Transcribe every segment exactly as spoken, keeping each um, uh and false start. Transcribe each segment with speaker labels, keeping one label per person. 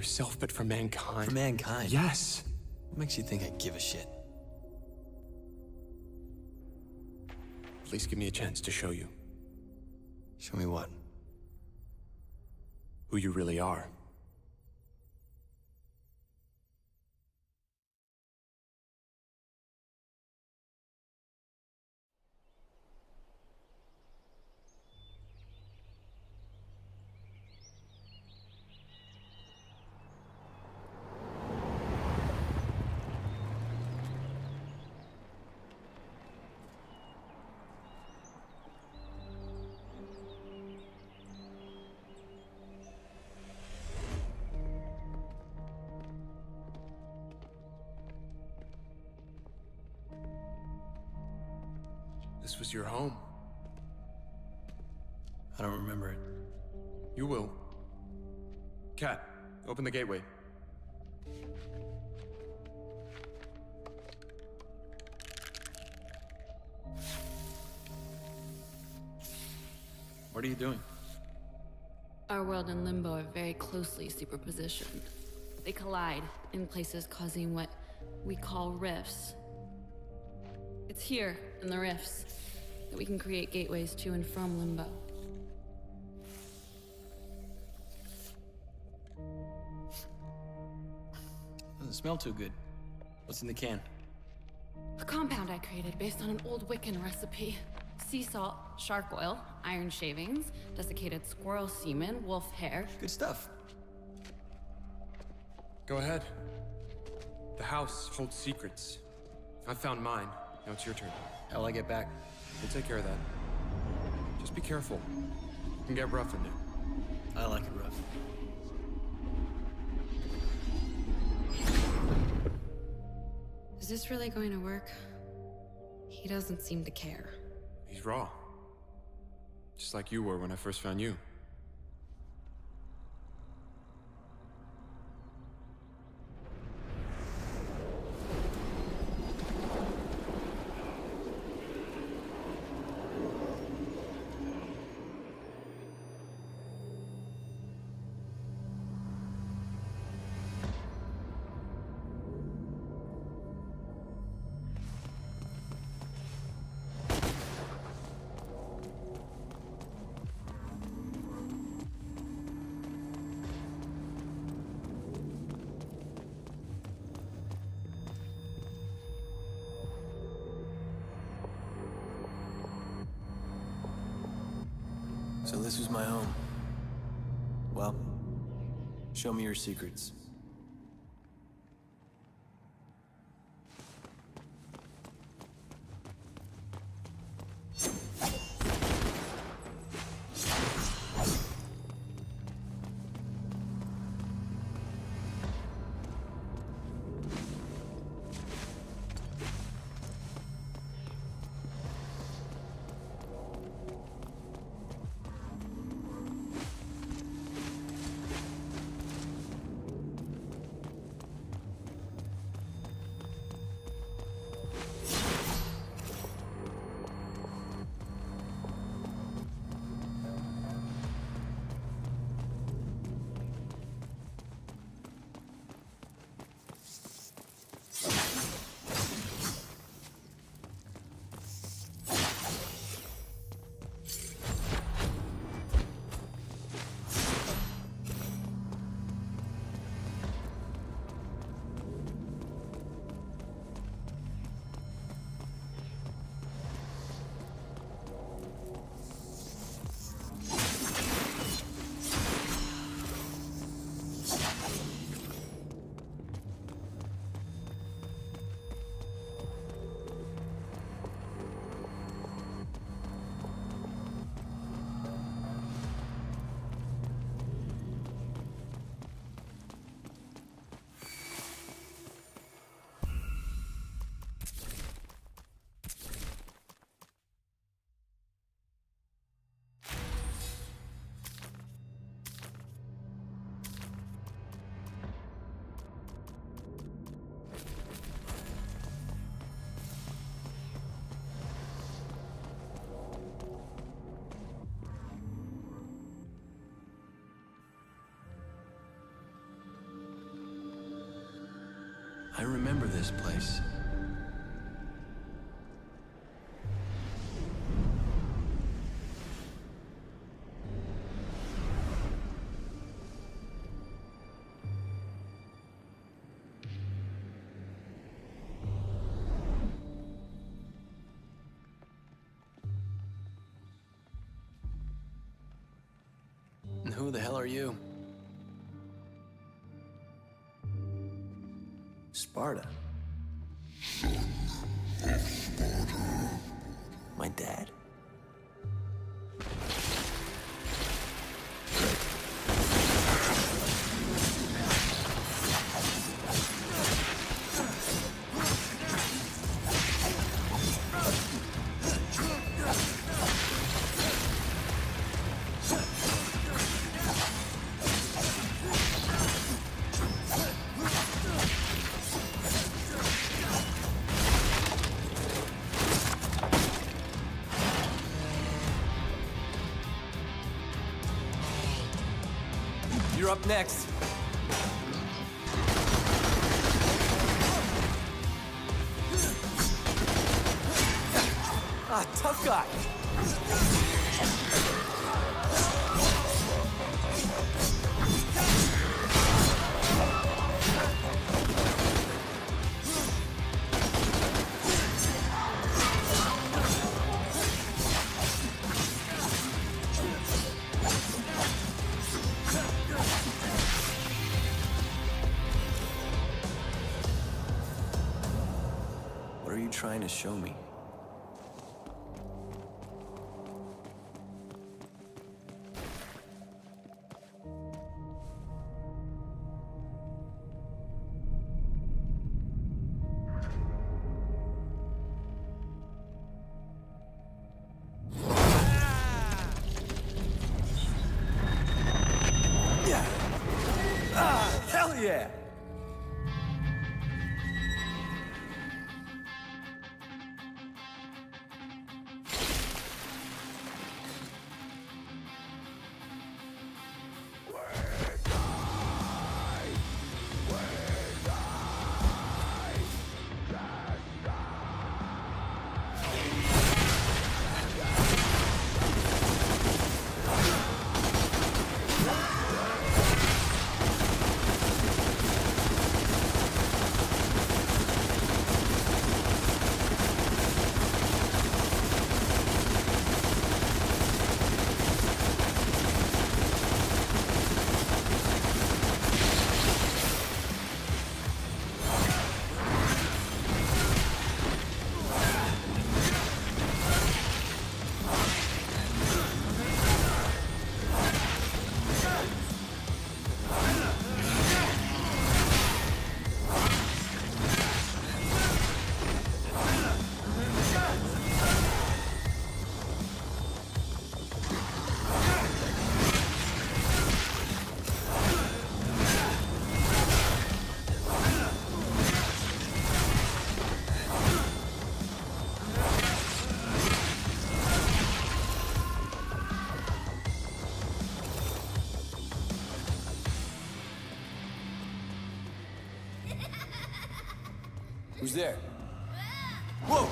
Speaker 1: yourself, but for mankind.
Speaker 2: For mankind?
Speaker 1: Yes.
Speaker 2: What makes you think I give a shit?
Speaker 1: Please give me a chance to show you.
Speaker 2: Show me what?
Speaker 1: Who you really are. This was your home.
Speaker 2: I don't remember it.
Speaker 1: You will. Cat, open the gateway.
Speaker 2: What are you doing?
Speaker 3: Our world and Limbo are very closely superpositioned. They collide in places causing what we call rifts. It's here, in the rifts, that we can create gateways to and from Limbo.
Speaker 2: Doesn't smell too good. What's in the can?
Speaker 3: A compound I created based on an old Wiccan recipe. Sea salt, shark oil, iron shavings, desiccated squirrel semen, wolf hair.
Speaker 2: Good stuff.
Speaker 1: Go ahead. The house holds secrets. I found mine. Now it's your turn.
Speaker 2: How'll I get back?
Speaker 1: We'll take care of that. Just be careful. It can get rough in there.
Speaker 2: I like it rough.
Speaker 3: Is this really going to work? He doesn't seem to care.
Speaker 1: He's raw. Just like you were when I first found you.
Speaker 2: So this was my home. Well, show me your secrets. I remember this place. And who the hell are you? Sparta. My dad? You're up next. Ah, tough guy. What are you trying to show me? Yeah! Ah, hell yeah! Who's there? Whoa!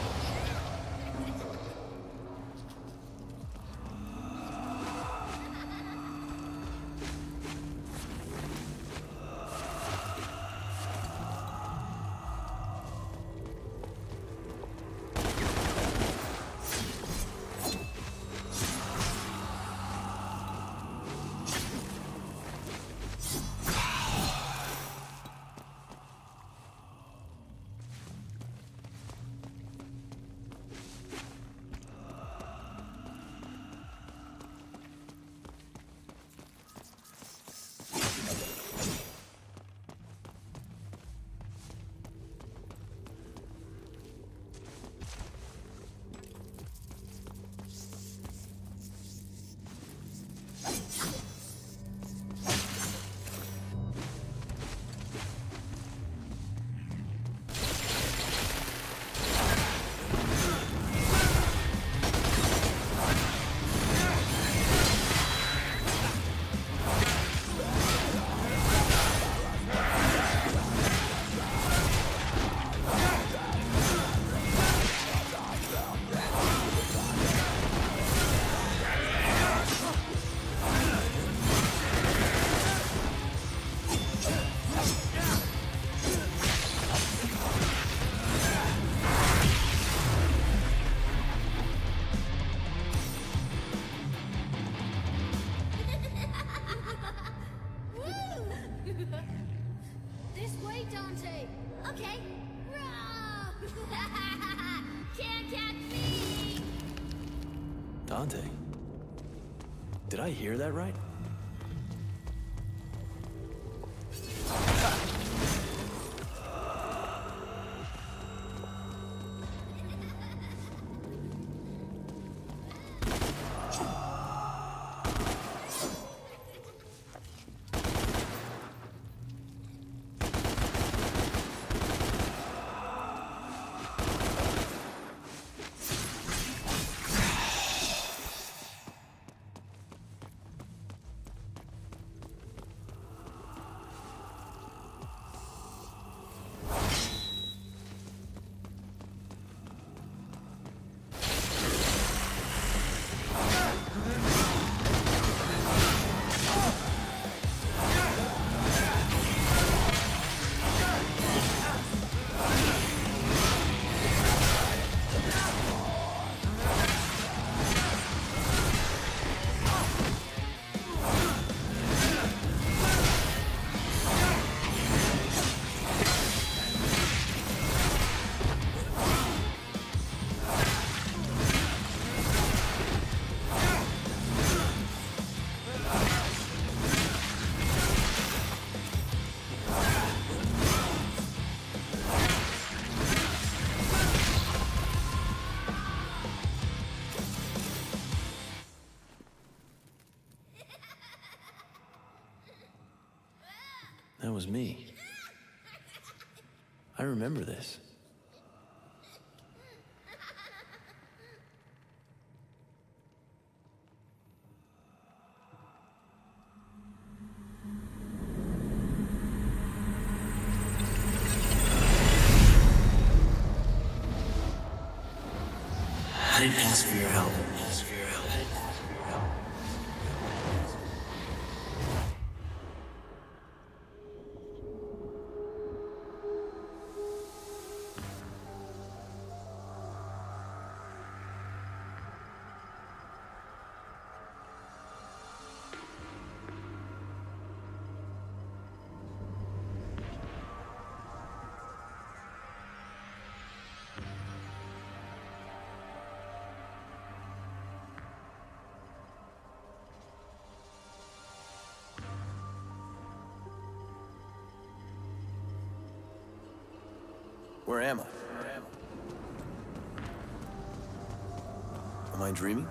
Speaker 4: This way, Dante! Okay. Row! Can't catch me!
Speaker 2: Dante? Did I hear that right? That was me. I remember this. I didn't ask for your help. Ask for your help. Where am I? Am I dreaming?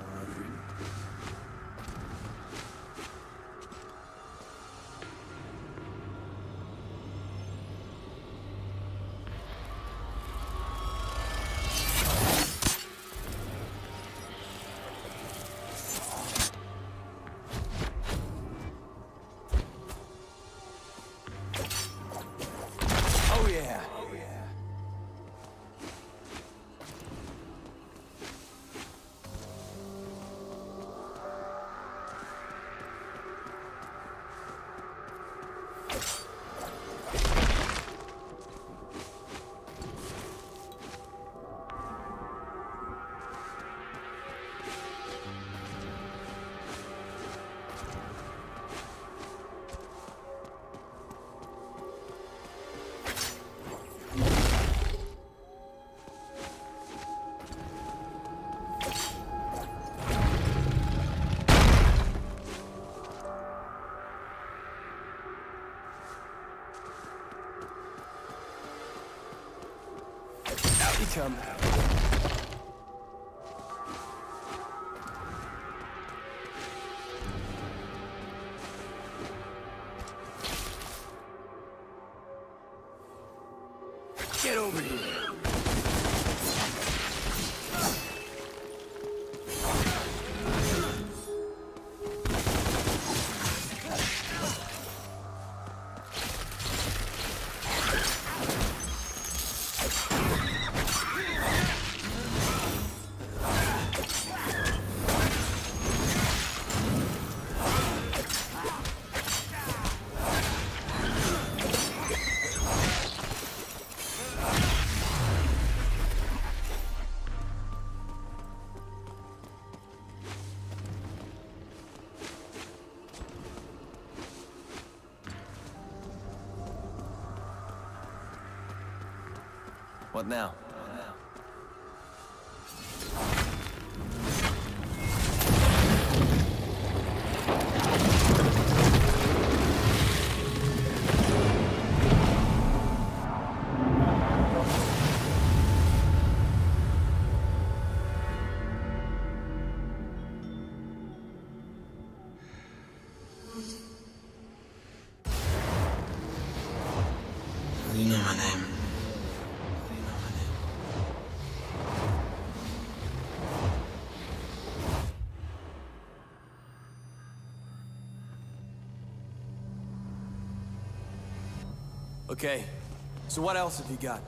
Speaker 2: Oh yeah. Out you come. Get over here. What now? You know my name. You know my name. Okay, so what else have you got?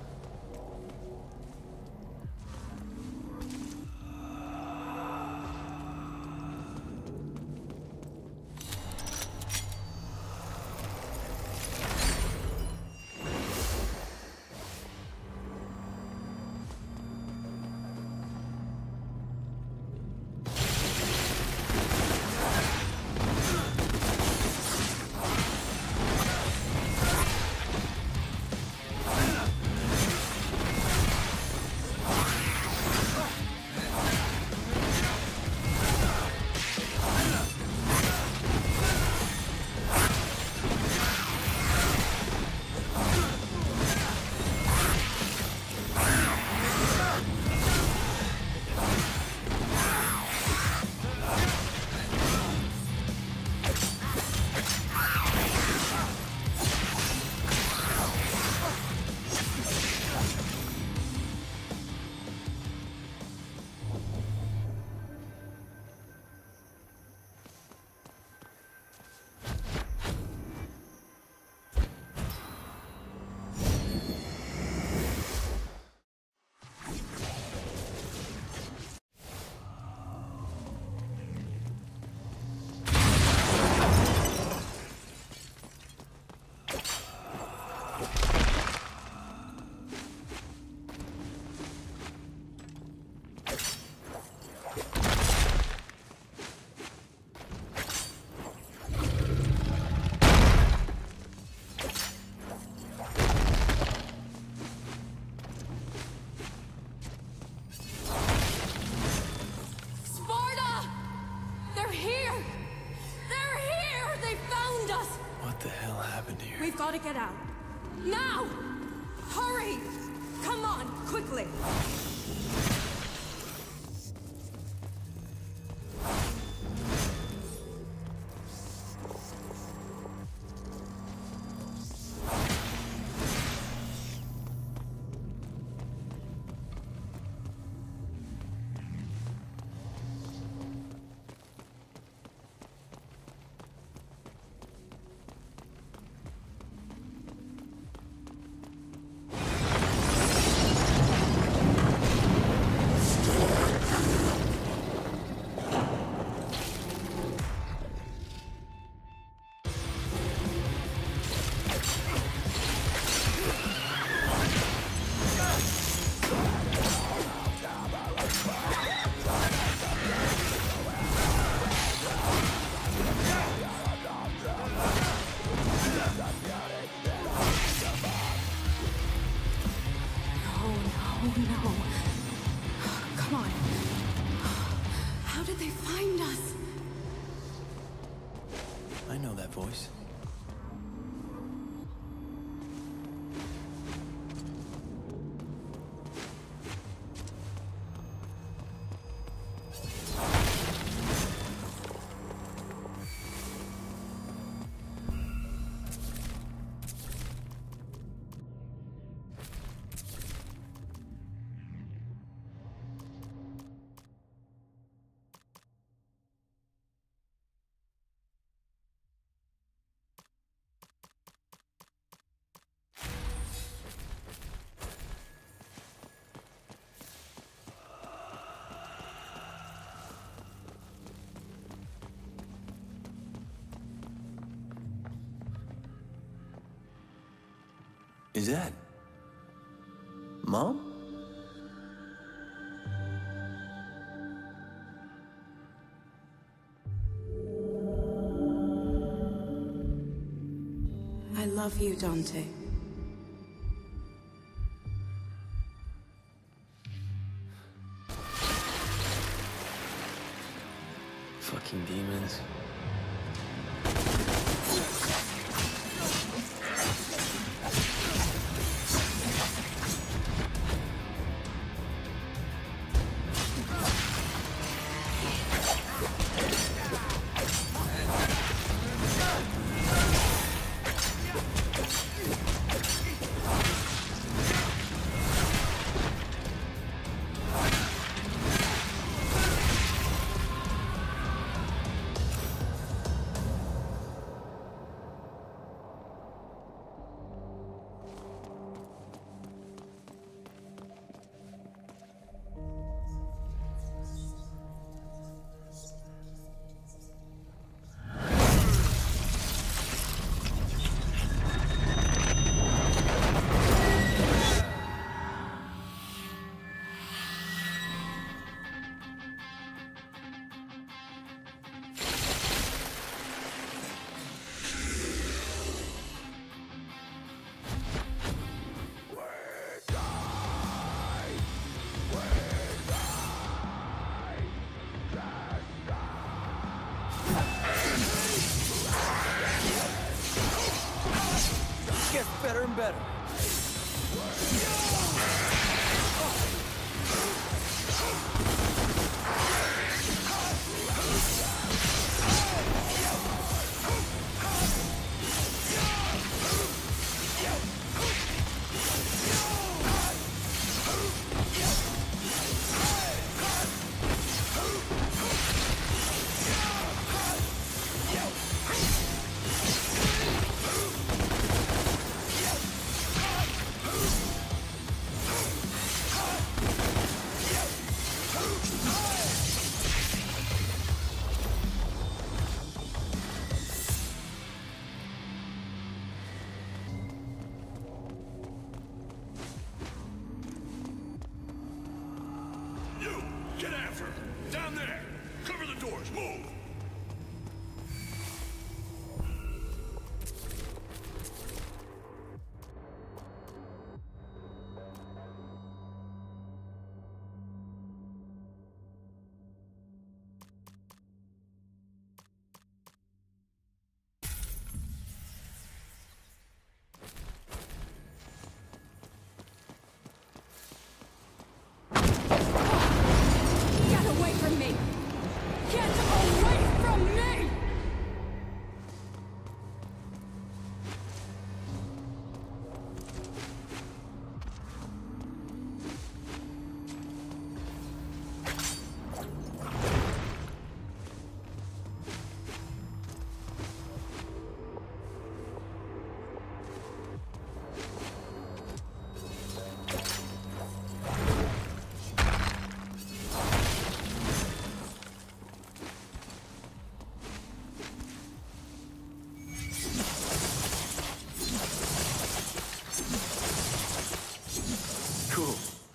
Speaker 5: We've got to get out. Now! Hurry! Come on, quickly!
Speaker 2: I know that voice. Is that Mom?
Speaker 5: I love you, Dante.
Speaker 2: Fucking demons. Better and better.
Speaker 6: Get after him! Down there! Cover the doors! Move!
Speaker 2: Cool.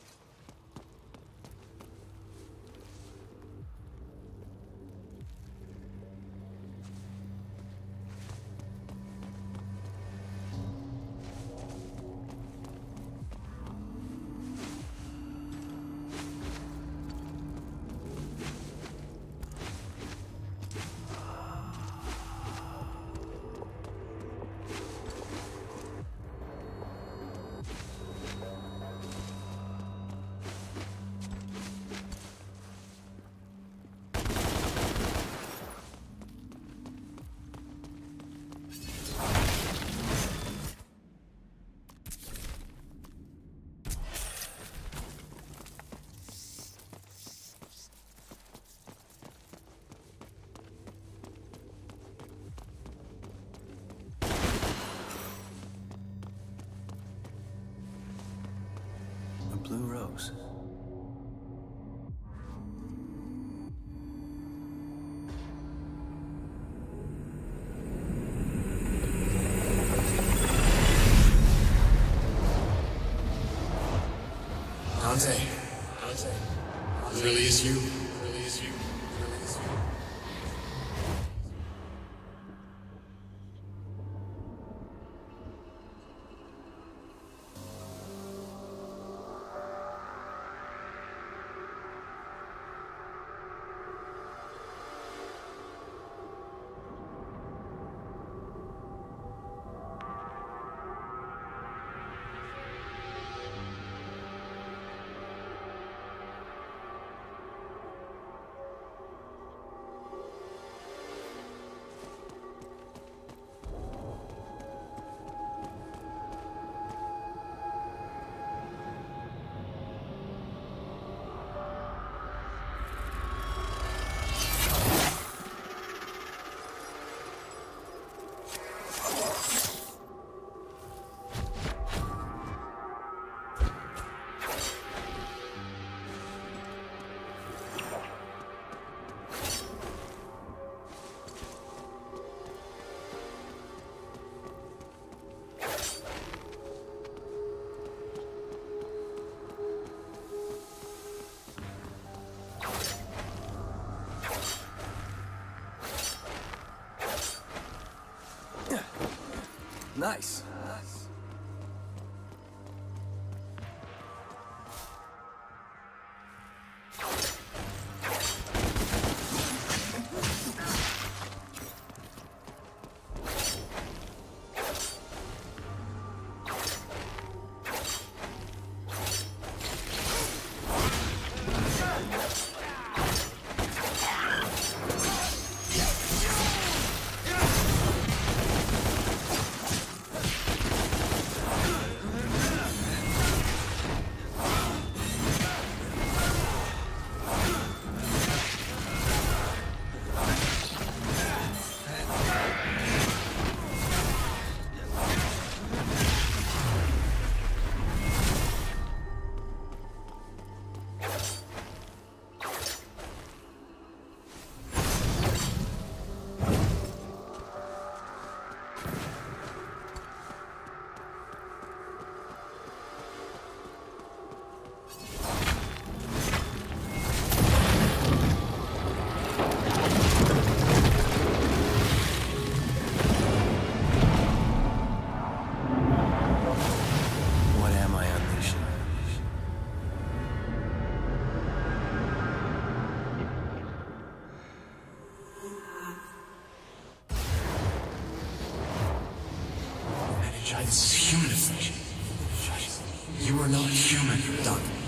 Speaker 2: Blue rose.
Speaker 1: Dante. Dante. It really is you. It really is you. It really is you.
Speaker 2: Nice.
Speaker 1: It's human. You are not human, Doc.